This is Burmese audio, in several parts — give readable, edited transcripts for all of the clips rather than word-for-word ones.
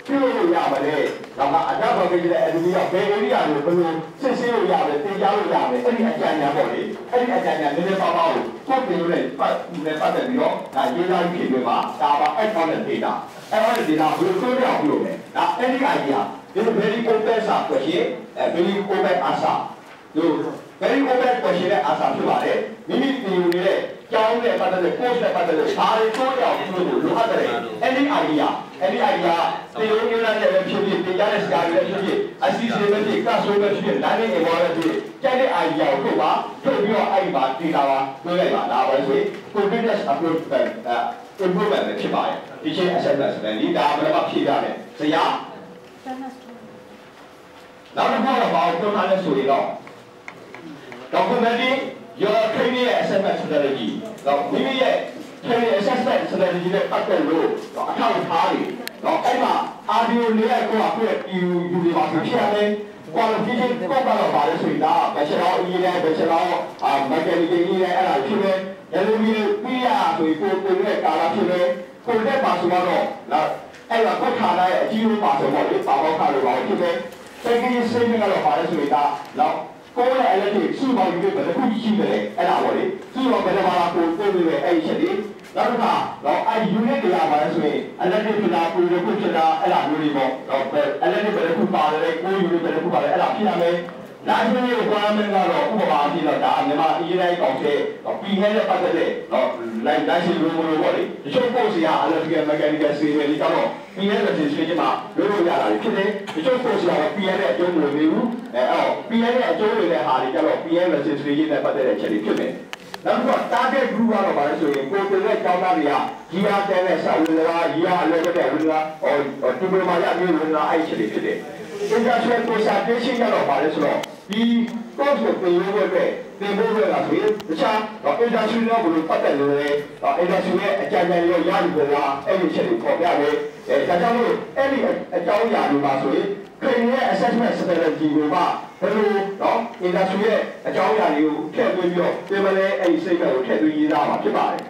ပြုရပါလေ။ဒါကအနောက်ဘက်ကကြီးတဲ့အတူတူဘယ် area ကိုဘယ်လိုစစ်ဆေးလို့ရတယ်တင်ကြားလို့ရတယ်အဲ့ဒီအကြံဉာဏ်ပေါ့လေအဲ့ဒီအကြံဉာဏ်နည်းနည်းပါးပါးကိုကိုယ်တင်လို့ပတ်သက်ပြီးတော့ဒါရေးသားဖြစ်ပြီးမှဒါပါ account data အဲ့ဒီ data ဘယ်လိုလုပ်ရအောင်လုပ်လဲဒါအဲ့ဒီ idea ဒီ very open source question very open answer ဒီ very open question နဲ့ answer ဖြစ်ပါတယ်မိမိသင်ယူနေတဲ့ကျောင်းနဲ့ပတ်သက်တဲ့ course နဲ့ပတ်သက်တဲ့ဘာတွေတိုးရအောင်လုပ်လို့လိုအပ်တယ်အဲ့ဒီ idea သင်ယူနေတဲ့လည်းဖြစ်ဖြစ်တင်ကြားတဲ့စကားတွေလည်းဖြစ်ဖြစ်အစီအစဉ်ပဲဖြစ် classroom ပဲဖြစ်ဖြစ် learning environment ဖြစ်ကျတဲ့ idea ကိုထုတ်ပါထုတ်ပြီးတော့အဲ့ဒီမှာ data ပါတွေးလိုက်ပါဒါပဲဆိုရင် continuous approach improvement ပဲဖြစ်ပါတယ် teaching assessment ဆိုတဲ့ဒီဒါဘယ်မှာဖြည့်ရတယ်ဆရာနောက်တစ်ခါတော့ဘာကိုပြောထားလဲဆိုရင်တော့ documenting your training assessment strategy တော့မိမိရဲ့ training assessment strategy နဲ့ပတ်သက်လို့အထောက်အထားတွေတော့အဲ့မှာ audio လေးရဲ့ကိုယ့်အကူယူနေပါဆိုဖြစ်ရတယ် qualification ကိုကတော့ပါလဲဆိုရင်ဒါ bachelor engineer bachelor mechanical engineer အဲ့ဒါဖြစ်တယ်အဲ့လိုမျိုးပြီးရဆိုရင်ကိုယ်ရဲ့ကာလဖြစ်တယ်ကိုယ်ရဲ့ပါဆိုတော့အဲ့ဒါကိုထားတဲ့အကြီးဆုံးပါဆိုတော့ဒီပါပေါက်ခါလိုပါဖြစ်တယ် second statement ကတော့ပါလဲဆိုရင်ဒါတော့ကိုယ်ရဲ့အဲ့ဒီစုပေါင်းပြီးဘယ်တစ်ခုရှိတယ်အဲ့ဒါပေါ့လေစုပေါင်းဘယ်တစ်ပါးကိုကိုယ်ရဲ့အဲ့ဒီချက်တွေနောက်တစ်ခါတော့အဲ့ unit တွေရပါလဲဆိုရင် electric ဖြစ်တာကိုယ်ရဲ့ဖြစ်တာအဲ့ဒါမျိုးတွေပေါ့တော့ electric ဘယ်တစ်ခုပါတယ်ကိုယ် unit ဘယ်တစ်ခုပါတယ်အဲ့ဒါဖြစ်ရမယ် national requirement ကတော့ဥပမာအဖြစ်တော့ဒါမြန်မာ ENI ကောင်စီတော့ PN နဲ့ပတ်သက်တဲ့တော့ license လိုပေါ့လေတချို့ course တွေက electrical mechanical civil တွေကတော့ PN registration မှာလုပ်ရတာဖြစ်တယ်တချို့ course ကတော့ PN နဲ့အကျုံးမဝင်ဘူးအဲ့တော့ PN နဲ့အကျုံးဝင်တဲ့ဟာတွေကျတော့ PN registration နဲ့ပတ်သက်တဲ့ချက်တွေဖြစ်တယ်နောက်တစ်ခု target group ကတော့ဗါလဲဆိုရင်ကိုယ်တင်တဲ့ကျောင်းသားတွေက GR 10နဲ့စာဝင်လာ GR 11နဲ့ဝင်လာဒီလိုမှရမျိုးဝင်လာအဲ့ချက်တွေဖြစ်တယ် international consultation ကတော့ဗါလဲဆိုတော့ဒီ course ကိုပြင်လို့အတွက်တင်ဖို့ရတာဆိုရင်တခြား international ဘယ်လိုပတ်သက်လို့လဲ international ရဲ့အကြံဉာဏ်တွေရယူပေါ်လာအဲ့ဒီချက်တွေပေါ်ပြတယ်ဒါကြောင့်မို့အဲ့ဒီအကြောင်းအရာတွေပါဆိုရင် training ရဲ့ assessment strategy ကိုမှဘယ်လိုတော့ industry ရဲ့အကြောင်းအရာတွေကိုထည့်သွင်းပြီးတော့ပြင်မလဲအဲ့ဒီ statement ကိုထည့်သွင်းရေးသားမှာဖြစ်ပါတယ်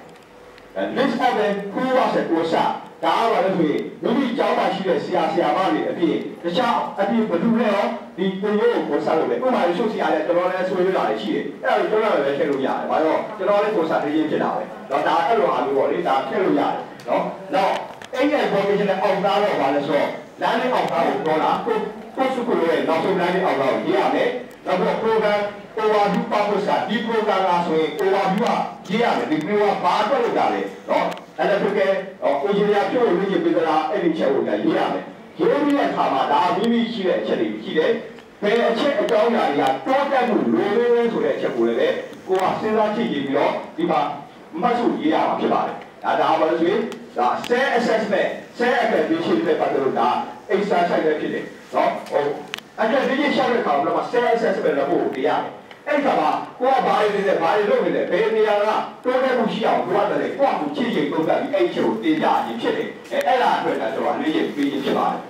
this event who was a course ဒါကလည်းဆိုရင်မိမိကျောင်းမှာရှိတဲ့ဆရာမတွေအပြင်တခြားအပြင်ဘယ်သူလဲရောဒီတင်ရိုးကိုဆက်လုပ်တယ်ဥပမာရုပ်ဆရာလည်းတော်တော်လေးဆွေးနွေးတာရှိတယ်အဲ့ဒါကိုကျွန်တော်လည်းထည့်လို့ရတယ်ဘာလို့ကျွန်တော်လည်းကိုဆက်ရေးဖြစ်တာပဲတော့ဒါအဲ့လိုအားမျိုးပေါ့လေဒါထည့်လို့ရတယ်နော်နောက်အဲ့ဒီ information နဲ့အောက်သားတော့ဘာလဲဆိုတော့ learning အောက်သားကိုပြောတာကိုစုကိုရဲ့နောက်ဆုံး learning အောက်သားကိုရေးရမယ်နောက်တော့ program overview purpose ဒီ program ကဆိုရင် overview ကရေးရတယ်ဒီ program ဘာအတွက်လုပ်တာလဲနော်အဲ့ဒါဆိုကengineer ပြုလို့လုပ်ရပြီးသားအဲ့ဒီချက်ကိုလည်းရေးရမယ်ရေးပြီးတဲ့အခါမှာဒါမိမိရှိတဲ့အချက်တွေရှိတယ်ဘယ်အချက်အကြောင်းအရာတွေကတိုးတက်မှုလိုလဲဆိုတဲ့အချက်ကိုလည်းကိုကစဉ်းစားကြည့်ပြီးတော့ဒီမှာမှတ်စုရေးရမှာဖြစ်ပါတယ်ဒါဘာလို့ဆိုရင်ဒါ self assessment self accreditation နဲ့ပတ်သက်လို့ဒါ exercise ပဲဖြစ်တယ်နော်accreditation ရှောက်တဲ့အခါမှာ self assessment လုပ်ဖို့ပြရတယ်အဲ့ဒါမှာကိုကဘာတွေလုပ်နေလဲဘယ်နေရာကတိုးတက်မှုရှိအောင်လိုအပ်တယ်ကိုကကိုချစ်ချင်တုံးတက်ပြီးအဲ့ဒီချက်ကိုတင်ပြရခြင်းဖြစ်တယ်အဲ့ဒါအတွက်လည်းကျွန်တော်လေးရပြီးဖြစ်ပါတယ်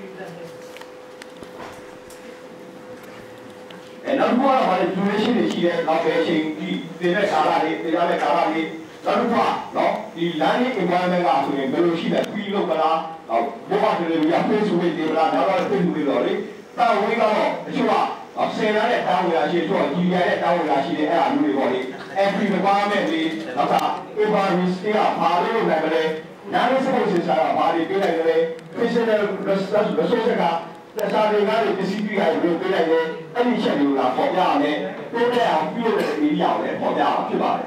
နောက်တစ်ခုကတော့ဘာလဲ duration တွေရှိတယ်နောက်ပဲအချိန်ဒီတင်တဲ့ကာလတွေတင်ရတဲ့ကာလတွေနောက်တစ်ခုကနော်ဒီ learning environment ကဆိုရင်ဘယ်လိုရှိလဲပြီးလို့ကလားဘောပါတွေရ Facebook တွေလားနောက်တော့ Facebook တွေတော့လေတာဝေးကတော့တချို့ကဆယ်ရတဲ့တောင်းဝရရှိတော့ကြီးရတဲ့တောင်းဝရရှိတဲ့အဲ့ဒါမျိုးတွေပေါ့လေ every requirement တွေနောက်က overrisk ကဘာလို့လုပ်နိုင်မလဲနာမည်စဖို့စဉ်းစားတာဘာတွေပြေးနိုင်လဲ professional resource ကတခြားတွေကလည်းပစ္စည်းတွေရိုးပေးလိုက်တယ်အဲ့ဒီချက်တွေကပေါ်ပြရမယ်တိုးတက်အောင်ပြုလုပ်တဲ့ area ကိုလည်းပေါ်ပြအောင်ဖြစ်ပါတယ်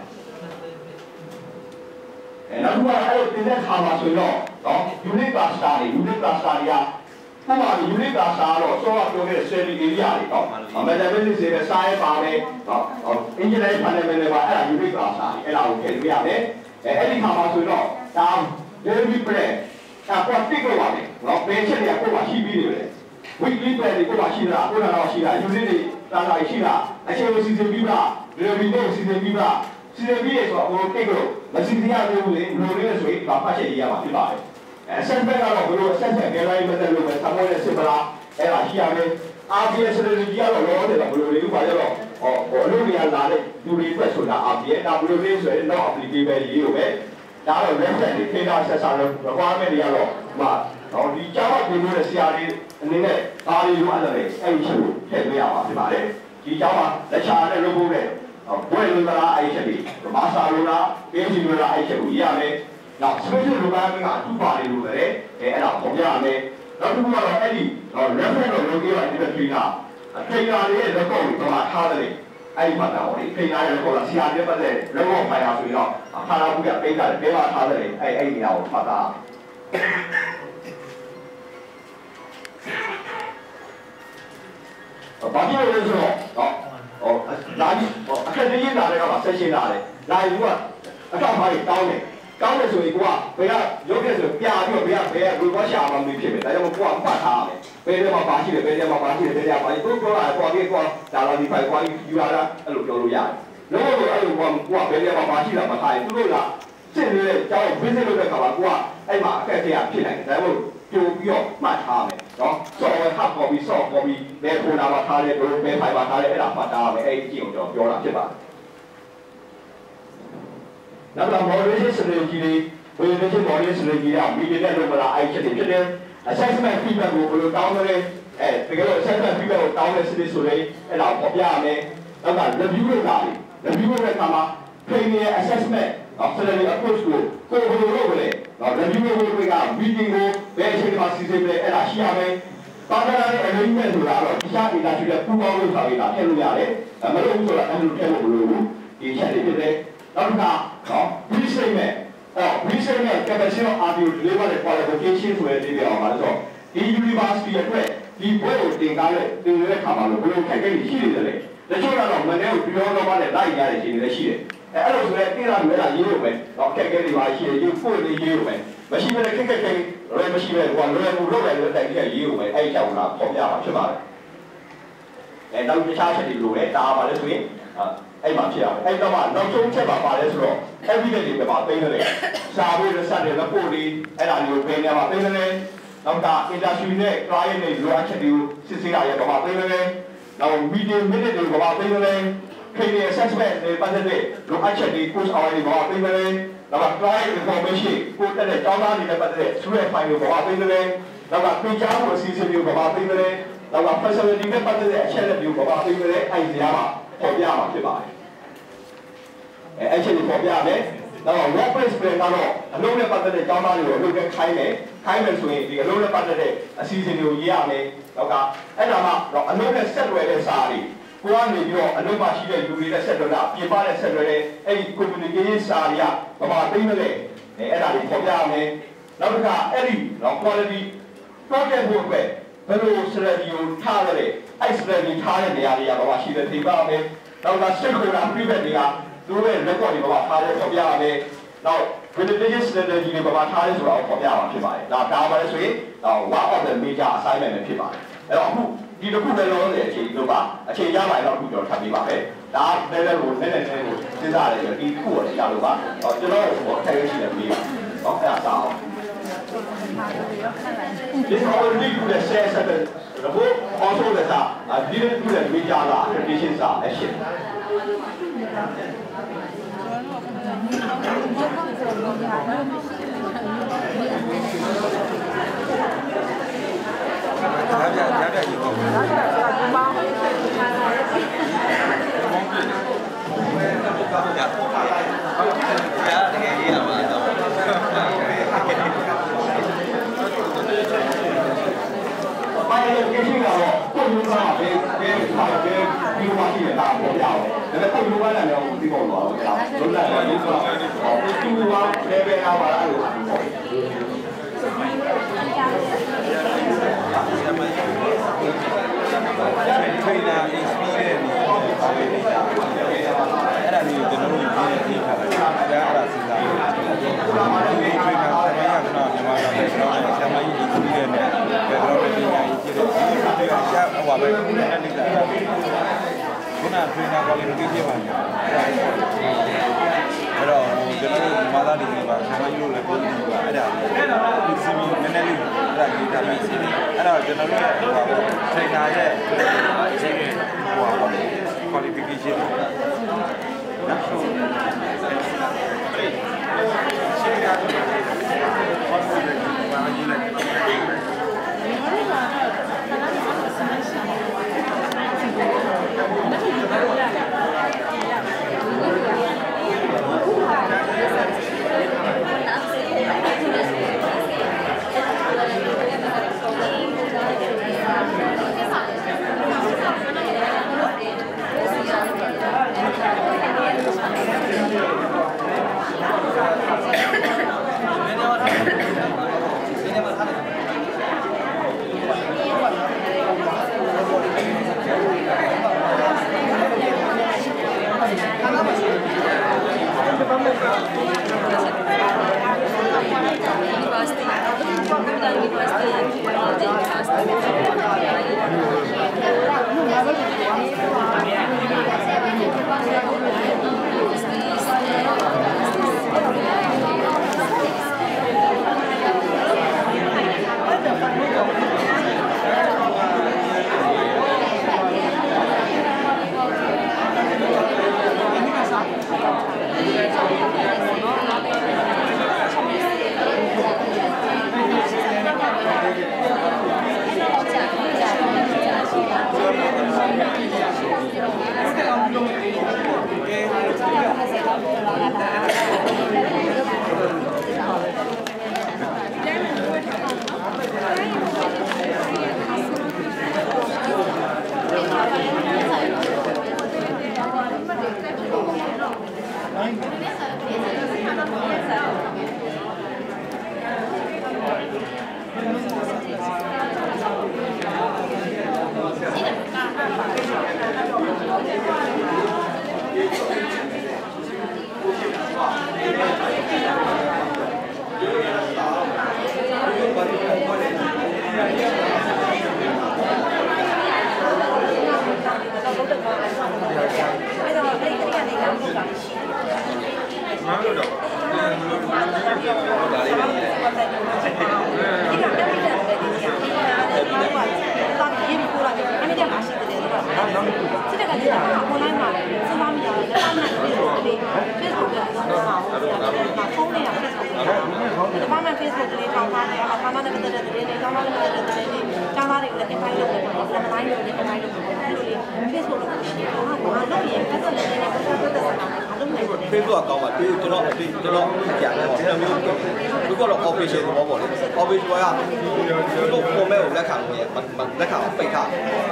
နောက်တစ်ခုကအဲ့ဒီတင်တဲ့ခါမှာဆိုတော့unit cluster တွေကဥပမာ unit cluster တော့စောကပြောခဲ့တဲ့ study area တွေတော့ mathematics တွေနဲ့ science ပါမယ်engineering fundamental တွေပါအဲ့ဒါ unit cluster တွေအဲ့ဒါကိုထည့်လို့ရတယ်အဲ့ဒီခါမှာဆိုတော့ဒါ very plan အဲ့တိတ်လို့ပါမယ်နော်ဘယ်ချက်တွေကကိုယ်မှာရှိပြီးနေလဲ weekly plan တွေကိုယ်မှာရှိတာကိုယ်ကတော့ရှိတာ unit တွေတာတာရှိတာအချိန်ကိုစီစဉ်ပြီးပါ review ကိုစီစဉ်ပြီးပါစီစဉ်ပြီးရဆိုတော့ဟိုတိတ်လို့မစီစဉ်ရသေးဘူးလေဘယ်လိုလဲဆိုရင်ဒီမှာဖတ်ချက်ရေးရမှာဖြစ်ပါတယ်assessment ကတော့ဘယ်လို assessment guideline မတက်လို့ပဲသမောနဲ့စစ်ပလားအဲ့ဒါရှိရမယ် RBS ဆိုတဲ့ကြီးကတော့လောတယ်ဘယ်လိုလဲဘာလဲတော့အလုပ်တွေကလာတဲ့လူတွေအတွက်ဆိုတာ RBS ဒါဘယ်လိုလဲဆိုရင်တော့ applicable ရေးလို့ပဲဒါတော့ reference data assessor requirement တွေကတော့တော့ဒီကျောင်းကပြင်လို့တဲ့ဆရာလေးအနေနဲ့ဘာတွေလိုအပ်တယ်လဲအဲ့ဒီချက်ကိုထည့်ပေးရမှာဖြစ်ပါတယ်ဒီကျောင်းမှာလက်ချာနဲ့လုပ်ဖို့တဲ့ဘွဲလိုလားအဲ့ဒီချက်တွေမာစာလိုလား PhD လိုလားအဲ့ဒီချက်ကိုရရမယ်နောက် special requirement ကအထူးပါလေလို့ပဲအဲ့ဒါပေါ်ပြရမယ်နောက်တစ်ခုကတော့အဲ့ဒီ reference လို့လုပ်ရတဲ့ industry ကtrainer တွေရဲ့ record ကိုတော့ထားတယ်အဲ့ဒီမှာတော့ဒီ trainer ရဲ့ record ကဆရာတွေပတ်သက် record ဖိုင်ရဆိုရင်တော့ခါလာဘူးကပေးတာပေးပါထားတယ်အဲ့ဒီနေရာကိုဖတ်တာဘာဖြစ်လို့လဲဆိုတော့လာပြီးအခက်ကြီးလာတဲ့ကောင်ကဆက်ရှင်းလာတယ်လာရင်ကအထောက်အထားတွေတောင်းတယ်ကောင်းတယ်ဆိုရင်ကိုကဘယ်ကရုပ်ခဲ့ဆိုပြပြီးတော့ဘယ်ကရီဘောရှာမှမဖြစ်ပဲဒါကြောင့်ကိုကပတ်ထားရမယ်ဘယ်ထဲမှာဘာရှိလဲဘယ်ထဲမှာဘာရှိလဲဘယ်ထဲမှာဘာရှိကိုပြောတာကိုပြီးကိုဒါလာဒီဖိုင်ကိုယူလာတာအဲ့လိုပြောလို့ရတယ်လုံးဝအဲ့လိုကိုကဘယ်ထဲမှာဘာရှိတာမထားရင်သူတို့ကစစ်နေတဲ့ကျောင်း visit လုပ်တဲ့ခါမှာကိုကအဲ့မှာအခက်အခဲဖြစ်နိုင်တယ်ဒါကြောင့်ကြိုပြီးတော့မှတ်ထားမယ်နော် software hard copy soft copy ဘယ်ဖိုနာမှာထားလဲဘယ်ဖိုင်မှာထားလဲအဲ့ဒါမှတ်ထားမယ်အဲ့ဒီအကြည့်ကိုကျွန်တော်ပြောတာဖြစ်ပါတယ်နောက်တော့ moderation strategy တွေ validation modeling strategy က media နဲ့လုပ်မလားအဲ့ချက်တွေဖြစ်တယ် assessment feedback ကိုဘယ်လိုတောင်းလဲတကယ်လို့ assessment feedback ကိုတောင်းတဲ့စနစ်ဆိုရင်အဲ့ဒါကိုပေါ်ပြရမယ်နောက်က review လုပ်တာတွေ review လုပ်တဲ့အခါမှာ training assessment strategy approach ကိုဘယ်လိုလုပ်လဲနော် review လုပ်ဖို့က meeting ကိုဘယ်အချိန်မှာစီစဉ်လဲအဲ့ဒါရှိရမယ်ပါဒနာနဲ့ arrangement ဆိုတာတော့တခြား data တွေပူးပေါင်းလုပ်တာတွေဒါထည့်လို့ရတယ်မလုပ်ဘူးဆိုတာအဲ့လိုထည့်ဖို့မလိုဘူးဒီချက်တွေဖြစ်တယ်နောက်တစ်ခါနော် researchment researchment capacity of audio deliver the qualification ဆိုတဲ့ဒီပြောင်းပါလို့ဆိုဒီ university အတွက်ဒီဘွဲကိုတင်ကားတဲ့ခါမှာလို့ဘယ်လိုခက်ခဲရှိနေတယ်လဲတချို့ကတော့မနေ့ကပြောတော့မှလည်းလိုက်ရတဲ့ခြေတွေလည်းရှိတယ်အဲ့လိုဆိုရင်တိလာမျိုးလာရေးလို့ပဲတော့ခက်ခဲတွေပါရှိတယ်ရုပ်ဖို့လေးရေးလို့ပဲမရှိဘဲခက်ခဲလည်းမရှိဘဲဟိုလွယ်မှုလုပ်တယ်လို့တိုင်ခဲ့ရေးလို့ပဲအဲ့ဒီကြောင့်ကပေါ်ပြမှာဖြစ်ပါတယ်နောက်တခြားချက်တွေလိုလဲဒါပါလဲဆိုရင်အဲ့မှာဖြစ်ရမယ်အဲ့တော့မှနောက်ဆုံးချက်ပါလဲဆိုတော့ evidence တွေပါသိနေတယ်စာဖို့ research တွေ report တွေအဲ့ဒါမျိုးပြင်နေမှာသိနေတယ်နောက်က industry နဲ့ client တွေလိုအပ်ချက်တွေကိုစစ်ဆေးရရပါသိနေတယ်နောက် meeting minute တွေပါသိနေတယ် training assessment တွေပတ်သက်တဲ့လိုအပ်ချက်တွေ course hour တွေပါသိနေတယ်နောက်က client information ကိုတက်တဲ့ကျောင်းသားတွေနဲ့ပတ်သက်တဲ့ student file တွေပါသိနေတယ်နောက်ကသင်ကြားမှုအစီအစဉ်တွေပါသိနေတယ်နောက်က facility နဲ့ပတ်သက်တဲ့အချက်အလက်တွေပါသိနေတယ်အဲ့ဒီနေရာမှာပေါ်ပြမှာဖြစ်ပါတယ်အဲ့ချက်ကိုပေါ်ပြမယ်။နောက် workplace plan ကတော့အလုပ်နဲ့ပတ်သက်တဲ့ကျောင်းသားတွေကိုအလုပ်နဲ့ခိုင်းမယ်ဆိုရင်ဒီအလုပ်နဲ့ပတ်သက်တဲ့အစီအစဉ်တွေကိုရေးရမယ်။နောက်ကအဲ့ဒါမှတော့အလုပ်နဲ့ဆက်သွယ်တဲ့စာတွေကိုကနေပြီးတော့အလုပ်မှာရှိတဲ့လူတွေနဲ့ဆက်သွယ်တာပြင်ပနဲ့ဆက်သွယ်တဲ့အဲ့ဒီ communication စာတွေကဘာသိမလဲအဲ့ဒါတွေပေါ်ပြရမယ်။နောက်တစ်ခါအဲ့ဒီတော့ quality project ဖို့အတွက်ဘယ်လို strategy ကိုထားရလဲအဲ့ strategy ထားတဲ့နေရာတွေကဘာရှိတယ်သိပါမယ်။နောက်က stakeholder feedback တွေကသူတို့ရဲ့ record တွေပါထားရဲပေါ်ပြရမယ်။နောက် validation strategy တွေပါထားရဲဆိုတာကိုပေါ်ပြရမှာဖြစ်ပါတယ်။ဒါပါလဲဆိုရင်one of the major assignment ပဲဖြစ်ပါတယ်။အဲ့တော့အခုဒီတစ်ခုပဲလုံးတဲ့အချိန်တို့ပါအချိန်ရပါရင်တော့အခုကျွန်တော်ထပ်ပြီးပါမယ်။ဒါလည်းကိုနည်းနည်းစဉ်းစားရတယ်ဒီတစ်ခုကိုလည်းရလို့ပါ။ကျွန်တော်တို့ထိုင်ရရှိတယ်ပြီးပါ။ဟောအဲ့ဒါစားအောင်This already do the share certain report also the didn't do the major accreditation action. ဘာလို့ကိစ္စကတော့ကိုယ်ကဘယ်ဒီမှာရှိနေတာပေါ့ဗျာ။ဒါပေမဲ့ကိုယ်ကလည်းတော့ဒီပေါ်တော့ဗျာ။လုံးလိုက်တော့ဒီကတော့သူကလည်းပဲအားပါအဲ့လိုပေါ့။ဖိနာ experience အဲ့ဒါမျိုးကျွန်တော်တို့ရေးထားတယ်။ဒါအဲ့ဒါစဉ်းစားရတယ်။ဒီဖိနာဆရာကမြန်မာကကျွန်တော်ဆရာမကြီး experience နဲ့ဘယ်တော့မှပညာရေးကြည့်တယ်။ဒီကရှာဟိုပါပဲခုနကဖိနာ qualification ပါညာအဲ့တော့ကျွန်တော်တို့မာသားတွေပါဆရာမကြီးတို့လည်းပြောပြီးပါအဲ့ဒါ CV နည်းနည်းလေးအဲ့ဒါ database တွေအဲ့တော့ကျွန်တော်တို့ရဲ့ဟိုပါ trainer ရဲ့ qualification နောက်ဆုံးရှင်းပြရအောင်ပါရေးလိုက် Facebook ကောင်းပါဒီကျွန်တော်ကြံတယ်ပေါ့အဲ့လိုမျိုးဒီကတော့ official ဘောပေါ့လေ official ကတို့ comment ကိုလက်ခံလို့လက်ခံပိတ်ထား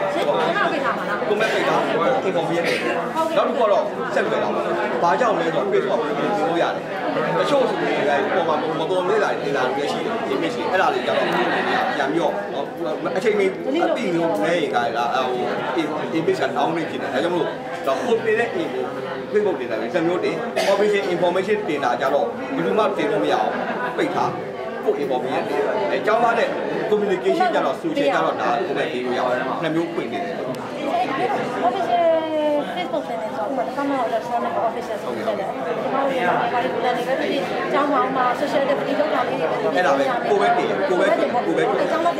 comment ပိတ်ထား information နောက်တစ်ခုတော့ဆက်လွယ်တာပေါ့ဘာကြောင့်လဲဆိုတော့ Facebook ကိုပြောလို့ရတယ်တချို့ဆိုရင်ပုံမှာမပေါ်လေးလာနေတာတွေရှိတယ်ဒီမရှိအဲ့ဒါလေးကြတော့ပြန်ပြီးတော့အချိန်မီအပြီးလို့နေရင်ကလာဟို image က down နေဖြစ်တယ်ဒါကြောင့်မလို့တော့ post နေတဲ့ Facebook တင်တာပဲဆက်မျိုးတင် official information တင်တာကြတော့ဘယ်သူမှတင်လို့မရအောင်ပိတ်ထားကို information တင်အဲကျောင်းသားတဲ့ communication ကြတော့ social ကြတော့ဒါကိုပဲတင်လို့ရအောင်နှစ်မျိုးဖွင့်နေတယ် Facebook နဲ့ဆိုတော့ကမ္ဘာတော်ဆောင်းတဲ့ official ဆိုတယ်။ဘာလို့လဲ။ဘာလို့လဲ။ဒီကျောင်းမှာ social activity လုပ်တာလေးတွေပဲ။အဲ့ဒါပဲကိုပဲတင်ကျောင်းသားတင်တာကိုလက်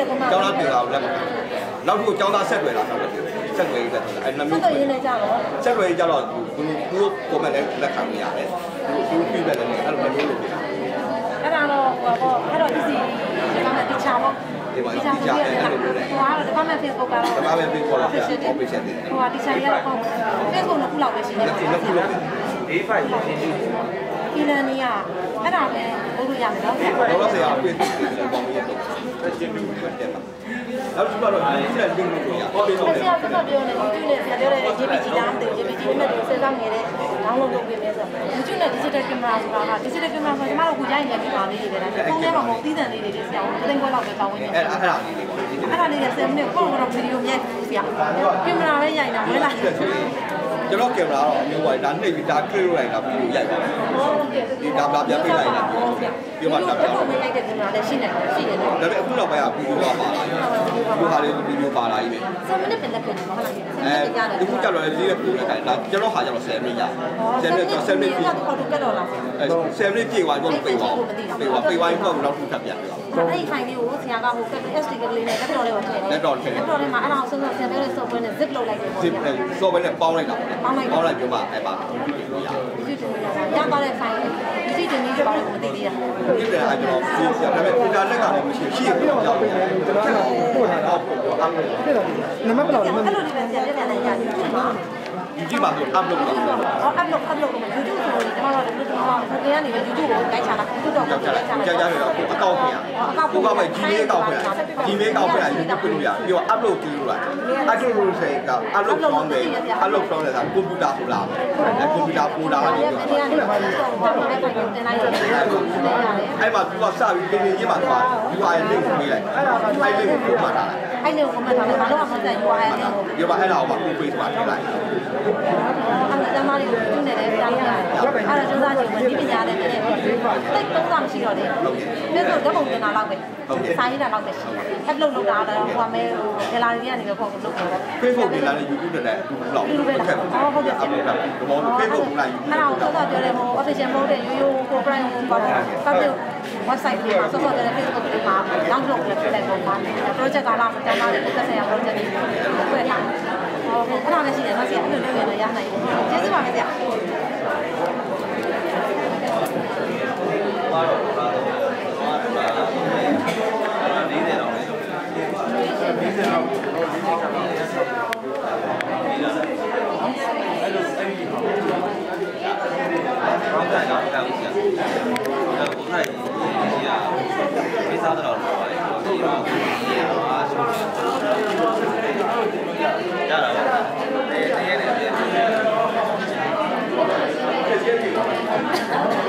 နောက်တစ်ခုကျောင်းသားဆက်ွယ်လာတော့ဆက်ွယ်ရတယ်အဲ့နှစ်မျိုးဆက်ွယ်ရင်းနေကြတော့ဆက်ွယ်ကြတော့သူတို့ comment နဲ့လက်ခံနေရတယ်သူတို့ feedback နဲ့အဲ့လိုမျိုးလုပ်နေတာအဲ့ဒါတော့ဟိုပေါ့အဲ့တော့ easy ကမှတခြားပေါ့ဒီမှာဒီကြားတယ်အဲ့လိုမျိုးလေဟိုကတော့ဒီမှာ Facebook ကတော့ဒီမှာပဲ Facebook တော့ official တင်တယ်ဟိုကဒီဆိုင်ရတော့ Facebook နှစ်ခုလောက်ပဲရှိတယ်နှစ်ခုလောက်ပဲ A5 ရင်းနေဒီလန်နေရအဲ့ဒါပဲလုပ်လို့ရမယ်နော်တော့ဆရာပြေးတယ်ပေါင်းရတော့ရှင်းပြီးပြန်လာနောက်တစ်ခုတော့ဒီလက်လင်းလို့ရအောင်ဆရာကတော့ပြောနေတယ်ဒီနဲ့ဆရာပြောတယ် JPG လားမသိဘူး JPG နဲ့တူစဉ်းစားနေတဲ့ download လုပ်ပေးမယ်ဆိုတော့ YouTube နဲ့ digital camera ဆိုတာက digital camera ဆိုတော့ကျမတို့ကိုကြိုက်နေတဲ့ camera လေးတွေပဲဒါပေမဲ့ဖုန်းထဲမှာမဟုတ်သီးသန့်လေးတွေဆရာကိုသိန်းခွဲလောက်ပဲတောင်းဝင်နေတယ်အဲ့ဒါလေးတွေပေါ့အဲ့ဒါလေးတွေ7မိနစ်ကိုတော့ဗီဒီယိုမြဲဆရာကင်မရာပဲရိုက်တာမဟုတ်လားကျွန်တော်ကင်မရာတော့အမျိုးပါဒါနှိပ်ပြီးဒါ click လုပ်လိုက်တာဗီဒီယိုရိုက်ပါဒီဒါပြပြပေးလိုက်တာပြောမှဒါပြပေးလိုက်တဲ့ကင်မရာလည်းရှိနေတယ်ရှိတယ်နော်ဒါပေမဲ့အခုနောက်ပိုင်းကဗီဒီယိုပါလာတယ်ဗီဒီယိုပါလာကြီးပဲ 7မိနစ်ပဲလက်ခံတယ်မဟုတ်လားဒီခုကြတော့လေးတဲ့ပုံနဲ့ခိုင်းဒါကျွန်တော်ဟာကျတော့7မိနစ်ရ7မိနစ်တော့7မိနစ်ပြည့်တော့လား 7မိနစ်ပြည့်သွားတော့ပြေးသွားပြေးသွားရင်တော့နောက်ထပ်ပြန်ပြတော့အဲ့ဒီဖိုင်လေးကိုဆရာကဟို SD ကလေးနဲ့တက်တော်လေးကိုထည့်တယ်တက်တော်ထဲမှာအဲ့ဒါအောင်ဆုံးဆုံးဆရာပြောတဲ့ software နဲ့ zip လုပ်လိုက်တယ်ပေါ့ zip software နဲ့ပေါင်းလိုက်တာပေါင်းလိုက်ပြောမှအဲ့ပါရပါတဲ့ဖိုင်ဒီဒီနေ့တော့မသိသေးတာဒီပြန်အဲ့တော့ဆရာဒါပေမဲ့ data လက်ကလည်းမရှိရှိရပြောကြောက်တယ်ကျွန်တော်ပို့ထားတော့ပို့တော့အဲ့နံပါတ်ဘယ်လောက်လဲအဲ့လိုဒီပဲဆရာပြန်ပြန်ရတယ် YouTube မှာဆို upload လုပ်တာ upload လုပ် YouTube ဆိုရင်ကျွန်တော်တို့ဒီကနေ YouTube ကိုတိုက်ချတာ YouTube တော့တိုက်ချတာကြာတယ်တော့အကောင့်ဖွင့်ရကိုကပဲ Gmail အကောင့်ဖွင့်ရ Gmail အကောင့်ဖွင့်ရ YouTube ဖွင့်လို့ရပြီးတော့ upload ကြည့်လို့လိုက် upload လို့ဆိုရင်က upload from တယ် upload from တယ်ဆိုတာ computer ဆိုလားအဲ computer folder ကနေပြီးတော့အဲ့မှာသူကစပြီးပြင်ပြင်ချင်းမှာသူက URL link ကိုပေးလိုက်အဲ့ link ကိုပို့မှထားလိုက်အဲ့ဒီကိုမှတ်ထားတယ်ဘာလို့မှမဆက် URL link ကိုဒီမှာအဲ့ဒါကိုမှ copy မှာထည့်လိုက်အဲ့ဒါမှလည်းသူနဲ့就问你们家的呢，在东上去了的，那时候在红灯那老呗，山西那老呗是，还路路大的，我们在哪里那个跑路。 Facebook 你来的 YouTube 的老， 路呗啦，哦好的，Facebook 来。那我说到这里，我之前某的有过不然过的，反正website 里嘛，说到这里 Facebook 里嘛，然后就来过嘛，project 搞了，讲哪里这些呀 project 会啦，哦，不那个是那些6月的样子，这是嘛个呀？ Yeah.